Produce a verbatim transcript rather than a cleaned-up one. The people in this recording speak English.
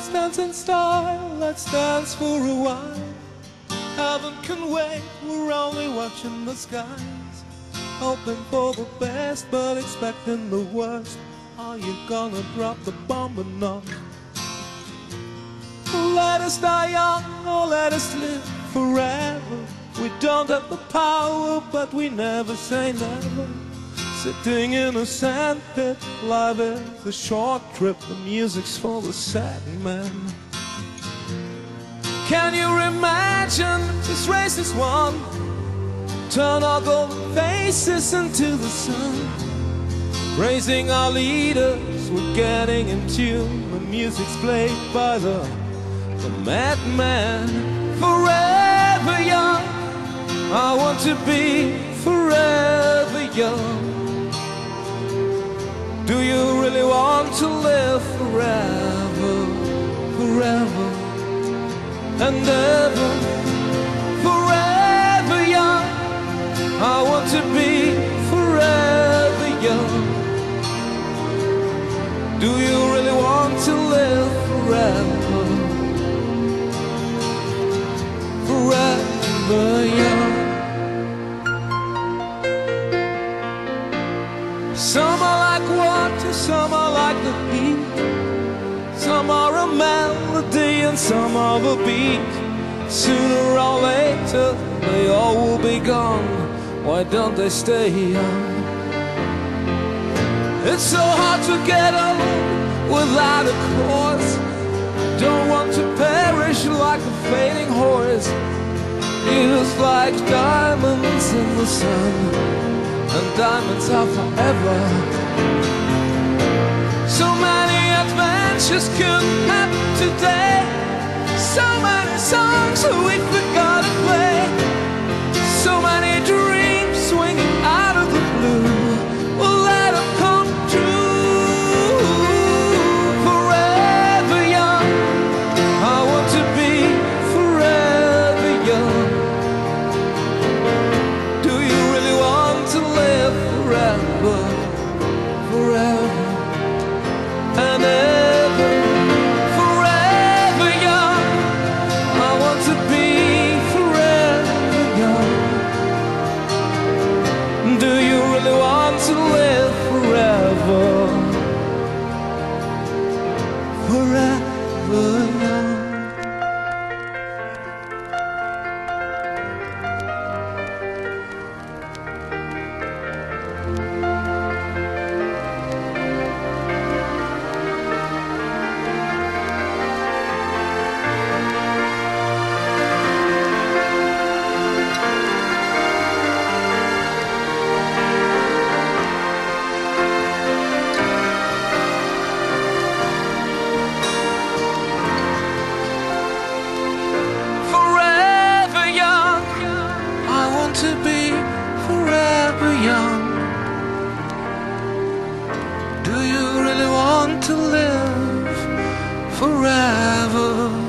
let's dance in style, let's dance for a while. Heaven can wait, we're only watching the skies, hoping for the best but expecting the worst. Are you gonna drop the bomb or not? Let us die young or let us live forever. We don't have the power, but we never say never. Sitting in a sandpit, life is a short trip. The music's for the sad man. Can you imagine this race is won? Turn our golden faces into the sun. Praising our leaders, we're getting in tune. The music's played by the, the madman. Forever young, I want to be forever young. Do you really want to live forever, forever and ever? Forever young, I want to be forever young. Do you really want to live forever, forever young? Some are like water, some are like the heat. Some are a melody and some are a beat. Sooner or later they all will be gone. Why don't they stay young? It's so hard to get on without a cause. Don't want to perish like a fading horse. Youth like diamonds in the sun, and diamonds are forever. So many adventures could happen today. So many songs we forgot to play. So many dreams swinging out of the blue. We'll let them come true. Forever young, I want to be forever young. Do you really want to live forever, forever and ever? Forever young, I want to be forever young. Do you really want to live forever, forever young? To be forever young. Do you really want to live forever?